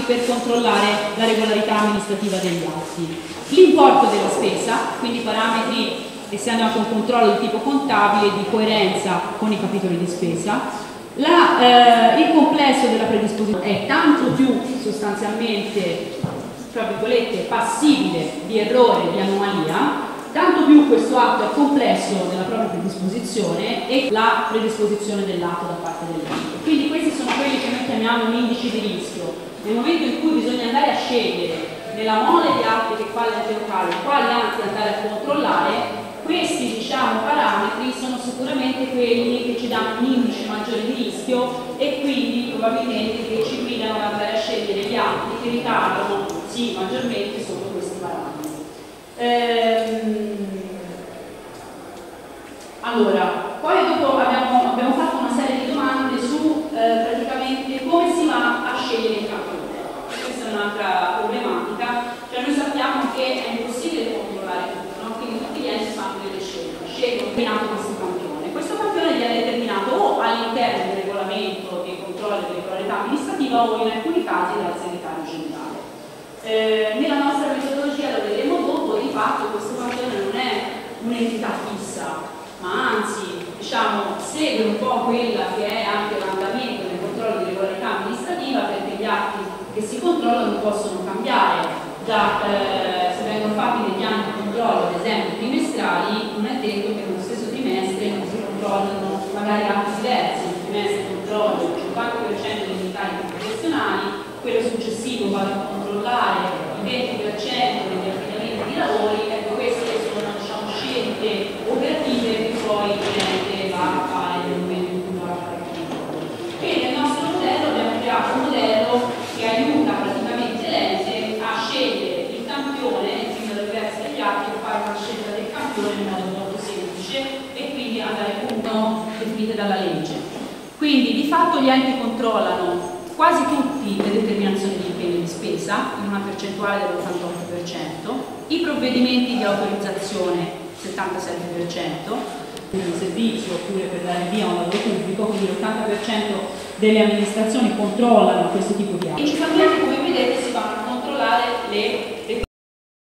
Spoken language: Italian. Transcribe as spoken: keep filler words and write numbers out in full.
per controllare la regolarità amministrativa degli atti. L'importo della spesa, quindi parametri essendo anche un controllo di tipo contabile di coerenza con i capitoli di spesa. La, eh, il complesso della predisposizione è tanto più sostanzialmente, tra virgolette, passibile di errore, di anomalia, tanto più questo atto è complesso nella propria predisposizione e la predisposizione dell'atto da parte dell'ente. Quindi questi sono quelli che noi chiamiamo indici di rischio. Nel momento in cui bisogna andare a scegliere nella mole di atti che fa l'ente locale quali atti andare a controllare, questi diciamo, parametri sono sicuramente quelli che ci danno un indice maggiore di rischio e quindi probabilmente che ci guidano ad andare a scegliere gli atti che ricadono sì, maggiormente sotto questi parametri. Ehm, allora, poi dopo abbiamo, abbiamo fatto una serie di domande su eh, praticamente come si va a scegliere il campione. Questa è un'altra problematica, cioè noi sappiamo che è impossibile controllare tutto, no? Quindi tutti gli enti fanno delle scelte, scelgono determinato questo campione. Questo campione viene determinato o all'interno del regolamento che controlla la regolarità amministrativa o in alcuni casi dal segretario generale. Eh, nella nostra metodologia, lo vedremo dopo, di fatto questo campione non è un'entità fissa, ma anzi diciamo, segue un po' quella che è anche l'andamento del controllo di regolarità amministrativa, perché gli atti che si controllano possono cambiare da, eh, se vengono fatti negli anni di controllo, ad esempio trimestrali, non è detto che nello stesso trimestre non si controllano magari atti diversi. Un trimestre controllo il cinquanta per cento degli incarichi professionali, quello successivo vado a controllare il venti per cento degli affidamenti di lavori. Ecco, queste sono diciamo, scelte operative che poi l'ente va a fare nel momento in cui va a fare il controllo. Quindi nel nostro modello abbiamo creato un modello che aiuta praticamente l'ente a scegliere il campione, quindi da diversi degli atti, a fare una scelta del campione in modo molto semplice e quindi andare appunto definite dalla legge. Quindi di fatto gli enti controllano quasi tutti le determinazioni di impegni di spesa in una percentuale dell'ottantotto per cento, i provvedimenti di autorizzazione settantasette per cento, quindi un servizio oppure per dare via a un lavoro pubblico, quindi l'ottanta per cento delle amministrazioni controllano questo tipo di atti. Principalmente, come vedete, si vanno a controllare le